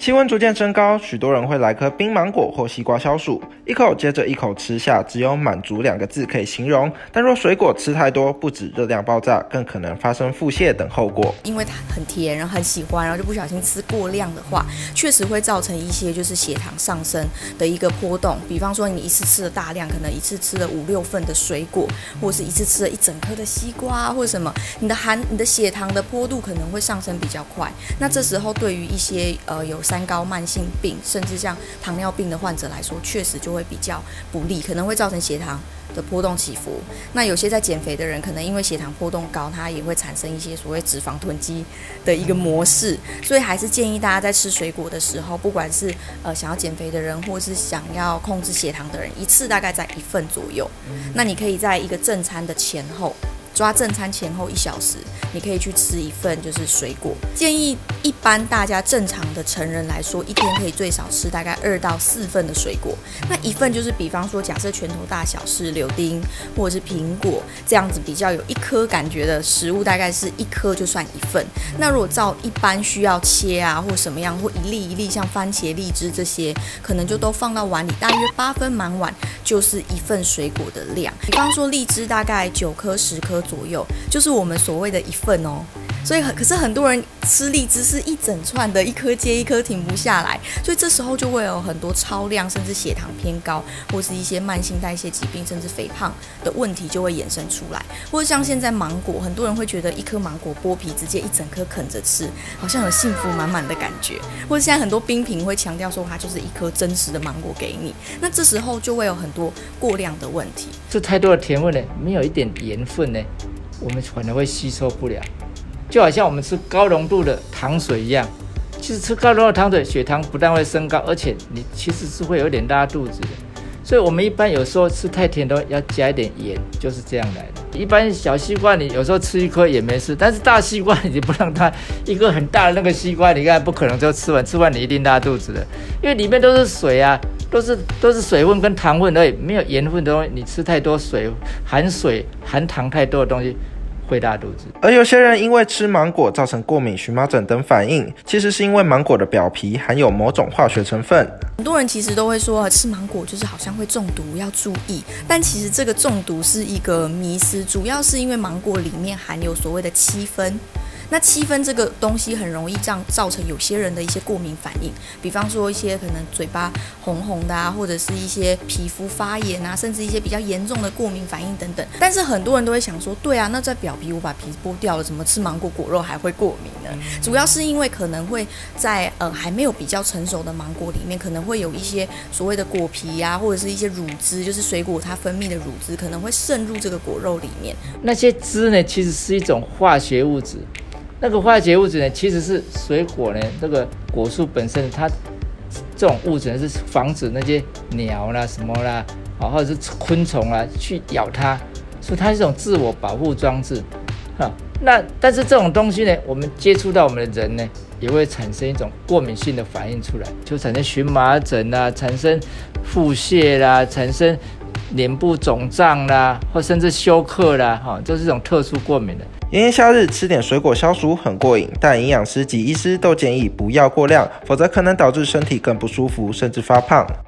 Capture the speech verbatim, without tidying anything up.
气温逐渐升高，许多人会来颗冰芒果或西瓜消暑，一口接着一口吃下，只有满足两个字可以形容。但若水果吃太多，不止热量爆炸，更可能发生腹泻等后果。 因为它很甜，然后很喜欢，然后就不小心吃过量的话，确实会造成一些就是血糖上升的一个波动。比方说，你一次吃了大量，可能一次吃了五六份的水果，或者是一次吃了一整颗的西瓜，或者什么，你的含你的血糖的坡度可能会上升比较快。那这时候对于一些呃有三高慢性病，甚至像糖尿病的患者来说，确实就会比较不利，可能会造成血糖的波动起伏。那有些在减肥的人，可能因为血糖波动高，它也会产生一些所谓脂肪囤积的一个模式。所以还是建议大家在吃水果的时候，不管是呃想要减肥的人，或是想要控制血糖的人，一次大概在一份左右。那你可以在一个正餐的前后。抓正餐前后一小时，你可以去吃一份就是水果。建议一般大家正常的成人来说，一天可以最少吃大概二到四份的水果。那一份就是比方说，假设拳头大小是柳丁或者是苹果这样子比较有一颗感觉的食物，大概是一颗就算一份。那如果照一般需要切啊或什么样，或一粒一粒像番茄、荔枝这些，可能就都放到碗里，大约八分满碗就是一份水果的量。比方说荔枝大概九颗、十颗。左右就是我们所谓的一份哦，所以可是很多人吃荔枝是一整串的，一颗接一颗停不下来，所以这时候就会有很多超量，甚至血糖偏高，或是一些慢性代谢疾病，甚至肥胖的问题就会衍生出来。或者像现在芒果，很多人会觉得一颗芒果剥皮直接一整颗啃着吃，好像有幸福满满的感觉。或者现在很多冰品会强调说它就是一颗真实的芒果给你，那这时候就会有很多过量的问题。 这太多的甜分呢，没有一点盐分呢，我们可能会吸收不了，就好像我们吃高浓度的糖水一样。其实吃高浓度的糖水，血糖不但会升高，而且你其实是会有点拉肚子的。所以我们一般有时候吃太甜的要加一点盐，就是这样来的。一般小西瓜你有时候吃一颗也没事，但是大西瓜你不让它一个很大的那个西瓜，你看不可能就吃完，吃完你一定拉肚子的，因为里面都是水啊。都是都是水分跟糖分而已，没有盐分的东西。你吃太多水、含水、含糖太多的东西，会拉肚子。 而有些人因为吃芒果造成过敏、荨麻疹等反应，其实是因为芒果的表皮含有某种化学成分。 很多人其实都会说吃芒果就是好像会中毒，要注意。但其实这个中毒是一个迷思，主要是因为芒果里面含有所谓的七酚。那七酚这个东西很容易这样造成有些人的一些过敏反应，比方说一些可能嘴巴红红的啊，或者是一些皮肤发炎啊，甚至一些比较严重的过敏反应等等。但是很多人都会想说，对啊，那在表皮我把皮剥掉了，怎么吃芒果果肉还会过敏呢？主要是因为可能会在呃还没有比较成熟的芒果里面，可能会有一些所谓的果皮啊，或者是一些乳汁，就是水果它分泌的乳汁，可能会渗入这个果肉里面。 那些汁呢，其实是一种化学物质。那个化学物质呢，其实是水果呢，这个果树本身它这种物质呢，是防止那些鸟啦、什么啦，啊，或者是昆虫啦去咬它，所以它是一种自我保护装置，哈。那但是这种东西呢，我们接触到我们的人呢，也会产生一种过敏性的反应出来，就产生荨麻疹啦，产生腹泻啦，产生脸部肿胀啦，或甚至休克啦，哈，这是一种特殊过敏的。 炎炎夏日吃点水果消暑很过瘾，但营养师及医师都建议不要过量，否则可能导致身体更不舒服，甚至发胖。